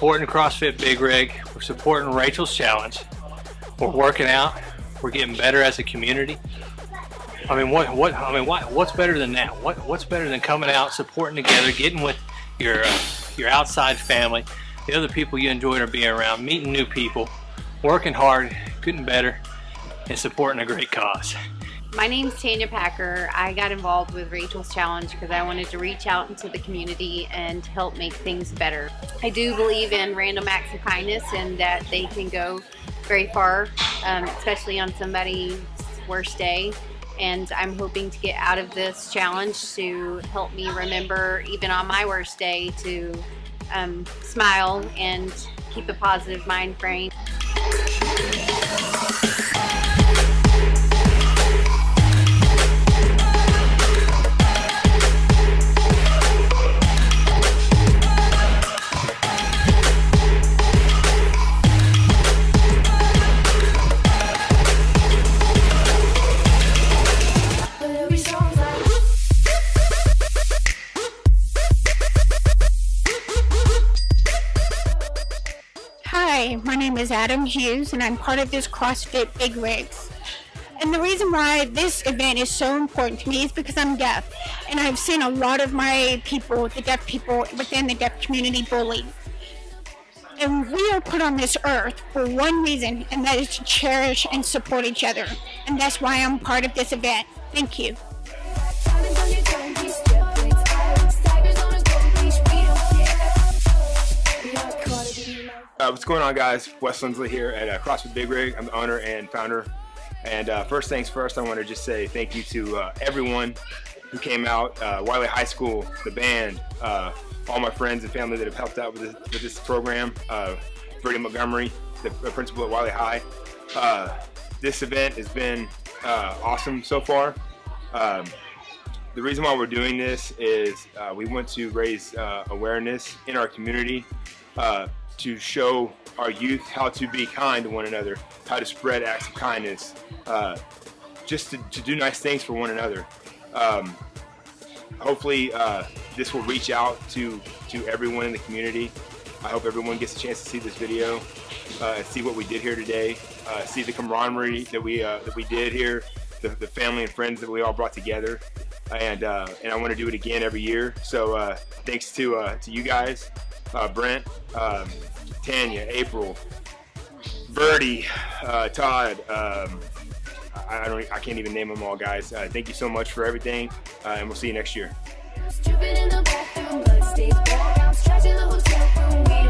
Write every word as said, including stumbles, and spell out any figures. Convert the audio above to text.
supporting CrossFit BigRig. We're supporting Rachel's challenge. We're working out. We're getting better as a community. I mean, what? What? I mean, what? What's better than that? What? What's better than coming out, supporting together, getting with your uh, your outside family, the other people you enjoy or being around, meeting new people, working hard, getting better, and supporting a great cause. My name's Tanya Packer. I got involved with Rachel's Challenge because I wanted to reach out into the community and help make things better. I do believe in random acts of kindness and that they can go very far, um, especially on somebody's worst day. And I'm hoping to get out of this challenge to help me remember, even on my worst day, to um, smile and keep a positive mind frame. Hi, my name is Adam Hughes and I'm part of this CrossFit BigRig. And the reason why this event is so important to me is because I'm deaf. And I've seen a lot of my people, the deaf people within the deaf community, bullied. And we are put on this earth for one reason, and that is to cherish and support each other. And that's why I'm part of this event. Thank you. Uh, what's going on, guys? Wes Lindsley here at uh, CrossFit BigRig. I'm the owner and founder. And uh, first things first, I want to just say thank you to uh, everyone who came out, uh, Wylie High School, the band, uh, all my friends and family that have helped out with this, with this program, uh, Freddie Montgomery, the principal at Wylie High. Uh, this event has been uh, awesome so far. Um, the reason why we're doing this is uh, we want to raise uh, awareness in our community, uh, to show our youth how to be kind to one another, how to spread acts of kindness, uh, just to, to do nice things for one another. Um, hopefully uh, this will reach out to, to everyone in the community. I hope everyone gets a chance to see this video, uh, and see what we did here today, uh, see the camaraderie that we, uh, that we did here, the, the family and friends that we all brought together. And, uh, and I want to do it again every year. So uh, thanks to, uh, to you guys. Uh, Brent, um, Tanya, April, Birdie, uh, Todd. Um, I, I don't. I can't even name them all, guys. Uh, thank you so much for everything, uh, and we'll see you next year.